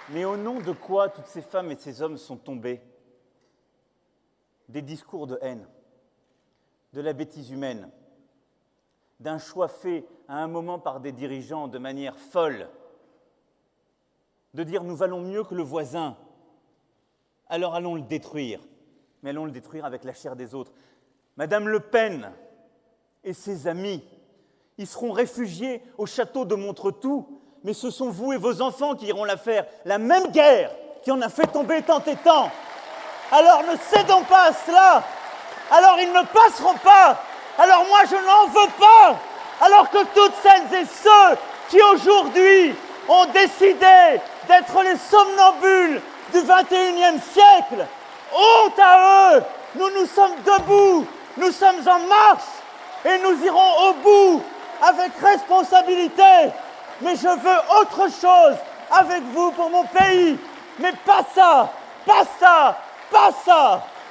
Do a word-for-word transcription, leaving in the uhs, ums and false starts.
Mais au nom de quoi toutes ces femmes et ces hommes sont tombés? Des discours de haine, de la bêtise humaine, d'un choix fait à un moment par des dirigeants de manière folle, de dire « nous valons mieux que le voisin, alors allons le détruire ». Mais allons le détruire avec la chair des autres. Madame Le Pen et ses amis, ils seront réfugiés au château de Montretout, mais ce sont vous et vos enfants qui iront la faire. La même guerre qui en a fait tomber tant et tant. Alors ne cédons pas à cela. Alors ils ne passeront pas. Alors moi je n'en veux pas. Alors que toutes celles et ceux qui aujourd'hui ont décidé d'être les somnambules du vingt et unième siècle, honte à eux! Nous nous sommes debout, nous sommes en marche et nous irons au bout avec responsabilité. Mais je veux autre chose avec vous pour mon pays. Mais pas ça, pas ça, pas ça!